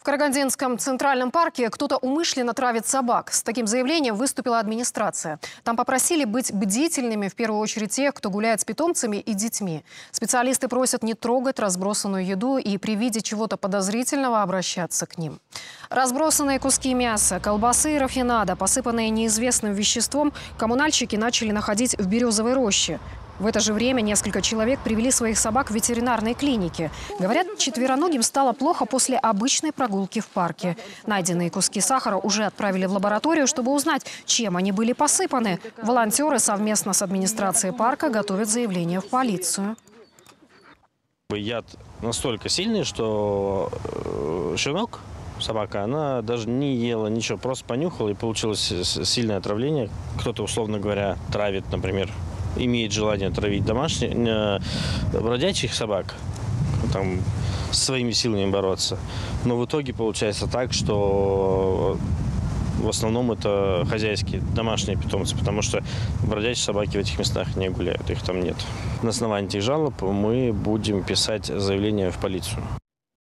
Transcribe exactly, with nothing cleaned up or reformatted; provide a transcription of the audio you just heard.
В Карагандинском центральном парке кто-то умышленно травит собак. С таким заявлением выступила администрация. Там попросили быть бдительными, в первую очередь тех, кто гуляет с питомцами и детьми. Специалисты просят не трогать разбросанную еду и при виде чего-то подозрительного обращаться к ним. Разбросанные куски мяса, колбасы и рафинада, посыпанные неизвестным веществом, коммунальщики начали находить в березовой роще. В это же время несколько человек привели своих собак в ветеринарной клинике. Говорят, четвероногим стало плохо после обычной прогулки в парке. Найденные куски сахара уже отправили в лабораторию, чтобы узнать, чем они были посыпаны. Волонтеры совместно с администрацией парка готовят заявление в полицию. Яд настолько сильный, что щенок, собака, она даже не ела ничего, просто понюхала, и получилось сильное отравление. Кто-то, условно говоря, травит, например, имеет желание травить домашних, э, бродячих собак, там, своими силами бороться. Но в итоге получается так, что в основном это хозяйские, домашние питомцы, потому что бродячие собаки в этих местах не гуляют, их там нет. На основании этих жалоб мы будем писать заявление в полицию.